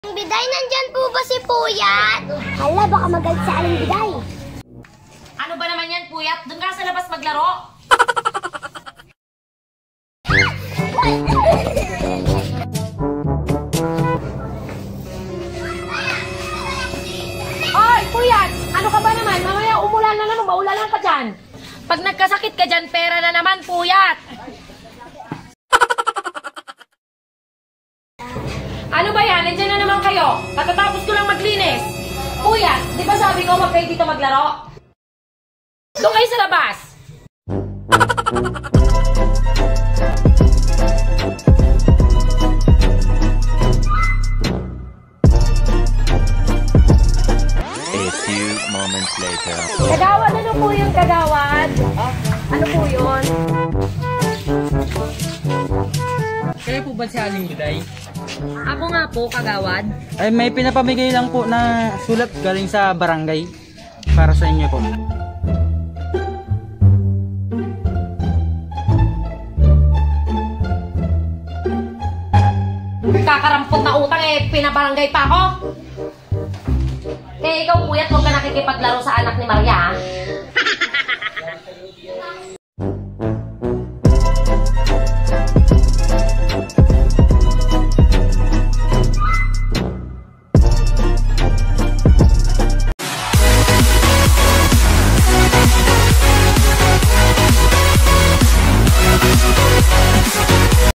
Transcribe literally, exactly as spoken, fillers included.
Biday, nandyan po ba si Puyat? Hala, baka magalit sa aling Biday. Ano ba naman yan, Puyat? Doon ka sa labas maglaro. Oy, Puyat! Ano ka ba naman? Mamaya umulan na naman, maulalan ka dyan. Pag nagkasakit ka dyan, pera na naman, Puyat! Ano ba yan? Nandiyan na naman kayo. Katatapos ko lang maglinis. Puyat, di ba sabi ko wag kayo dito maglaro? Doon kayo sa labas. A few moments later. Kagawad, ano po yung kagawad? Ano po yun? Kaya po ba si Aling Biday? Ako nga po, kagawad. Ay, may pinapamigay lang po na sulat galing sa barangay para sa inyo po. Kakarampot na utang eh, pinabarangay pa ako. Eh, ikaw Puyat, huwag ka nakikipaglaro sa anak ni Maria, ha?